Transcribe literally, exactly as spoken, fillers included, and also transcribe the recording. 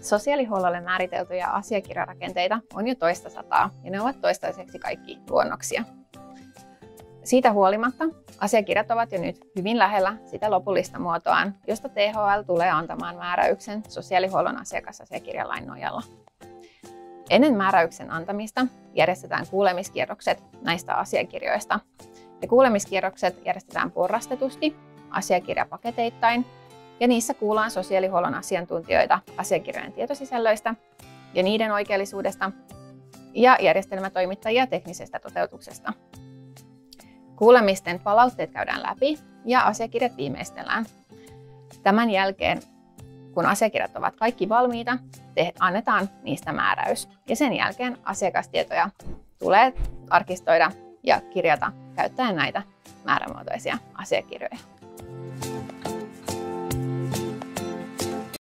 Sosiaalihuollolle määriteltyjä asiakirjarakenteita on jo toista sataa ja ne ovat toistaiseksi kaikki luonnoksia. Siitä huolimatta asiakirjat ovat jo nyt hyvin lähellä sitä lopullista muotoaan, josta T H L tulee antamaan määräyksen sosiaalihuollon asiakasasiakirjalain nojalla. Ennen määräyksen antamista järjestetään kuulemiskierrokset näistä asiakirjoista. Ja kuulemiskierrokset järjestetään porrastetusti asiakirjapaketeittain ja niissä kuullaan sosiaalihuollon asiantuntijoita asiakirjojen tietosisällöistä ja niiden oikeellisuudesta ja järjestelmätoimittajia teknisestä toteutuksesta. Kuulemisten palautteet käydään läpi ja asiakirjat viimeistellään. Tämän jälkeen, kun asiakirjat ovat kaikki valmiita, annetaan niistä määräys ja sen jälkeen asiakastietoja tulee arkistoida ja kirjata käyttäen näitä määrämuotoisia asiakirjoja.